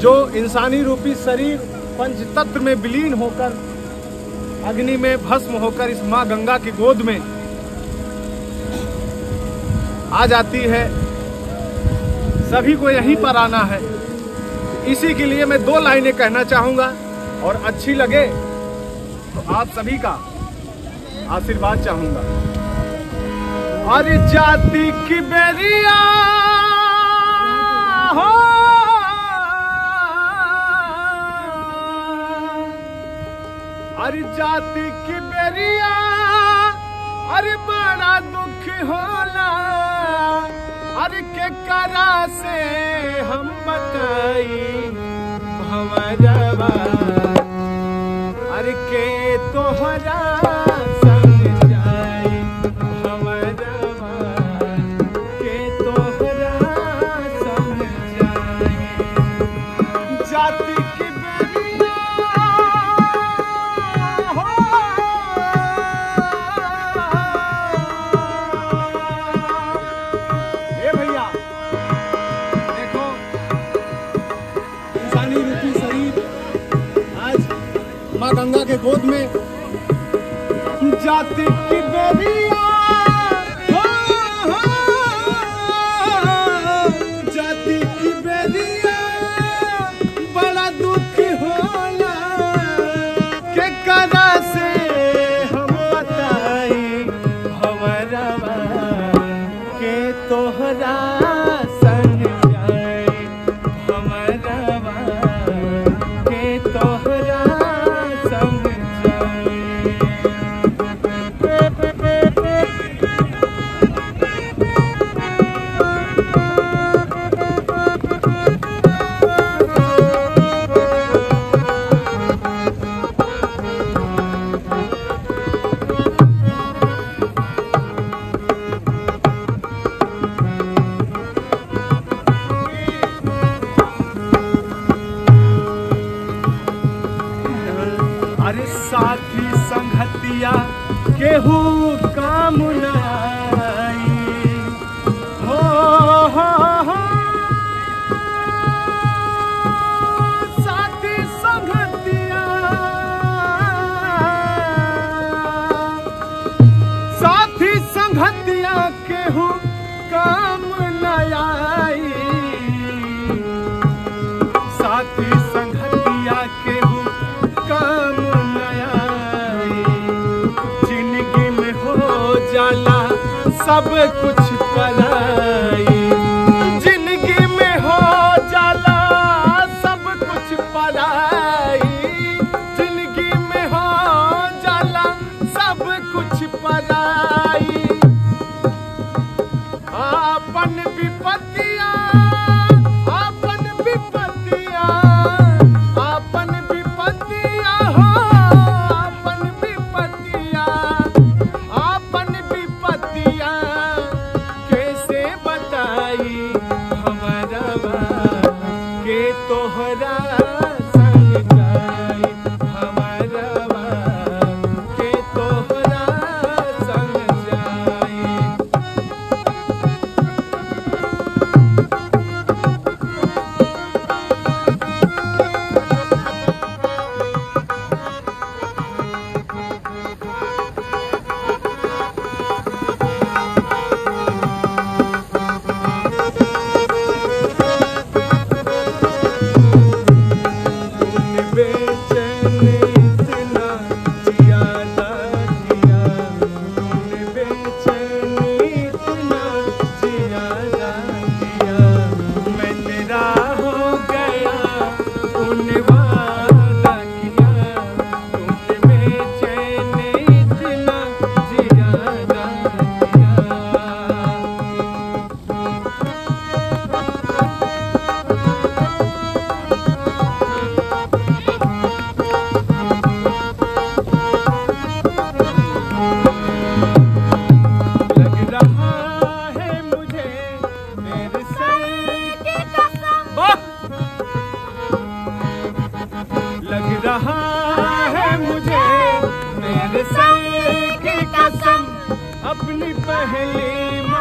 जो इंसानी रूपी शरीर पंचतत्व में विलीन होकर अग्नि में भस्म होकर इस माँ गंगा की गोद में आ जाती है। सभी को यहीं पर आना है। इसी के लिए मैं 2 लाइनें कहना चाहूंगा और अच्छी लगे तो आप सभी का आशीर्वाद चाहूंगा। अरे जाति की बेरिया हो, अरे जाति की बेरिया, अरे बड़ा दुख होला, अरे के करा से हम बताई भंवरवा, अरे के तोहरा संग जाई भंवरवा, के तोहरा संग जाई। जाति की बेरिया हो, ए भैया देखो इंसानी रूपी शरीर आज माँ गंगा के गोद में। जाति की बेरिया हो, जाति की बेरिया बड़ा दुख होला, के करा से हम बताई भंवरवा, के तोहरा संग जाई भंवरवा, के तोहरा संग जाई। अरे साथी संगतिया केहू काम न आई हो, साथी संगतिया, साथी संगतिया केहू काम न आई, साथी संगतिया केहू काम न आई। जिंदगी में हो जाला सब कुछ पराई, जिंदगी में हो जाला सब कुछ पराई, जिंदगी में हो जाला सब कुछ पराई। आपन विपत्तिया, आपन विपत्तिया, आपन विपत्तिया हो, आपन विपत्तिया, आपन विपत्तिया कैसे बताई भंवरवा, के तोहरा संग जाई भंवरवा, के तोहरा संग जाई। अपनी पहली